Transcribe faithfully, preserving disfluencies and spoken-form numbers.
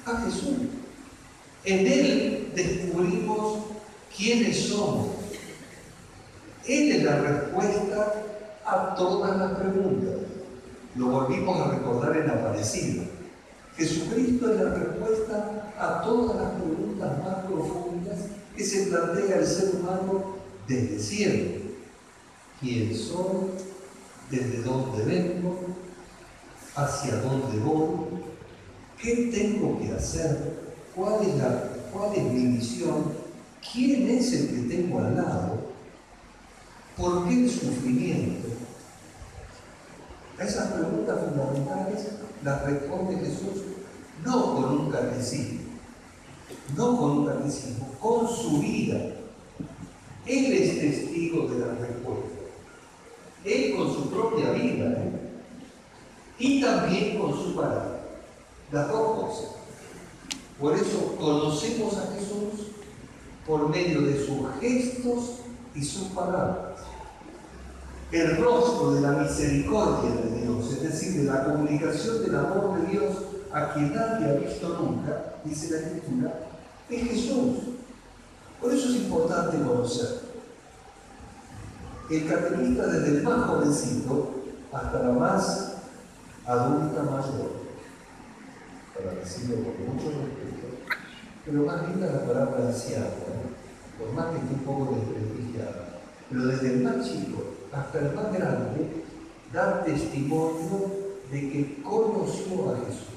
A Jesús. En Él descubrimos quiénes somos. Él es la respuesta a todas las preguntas. Lo volvimos a recordar en Aparecida. Jesucristo es la respuesta a todas las preguntas más profundas que se plantea el ser humano desde siempre. ¿Quién soy? ¿Desde dónde vengo? ¿Hacia dónde voy? ¿Qué tengo que hacer? ¿Cuál es, la, cuál es mi misión? ¿Quién es el que tengo al lado? ¿Por qué el sufrimiento? A esas preguntas fundamentales las responde Jesús no con un catecismo, no con un catecismo, con su vida. Él es testigo de la respuesta. Él con su propia vida, ¿eh? Y también con su palabra. Las dos cosas. Por eso conocemos a Jesús por medio de sus gestos y sus palabras. El rostro de la misericordia de Dios, es decir, de la comunicación del amor de Dios a quien nadie ha visto nunca, dice la Escritura, es Jesús. Por eso es importante conocer. El catequista, desde el más jovencito hasta la más adulta mayor, para decirlo con mucho respeto, pero más linda la palabra anciano, ¿eh? Por más que esté un poco desprestigiada, pero desde el más chico hasta el más grande, dar testimonio de que conoció a Jesús.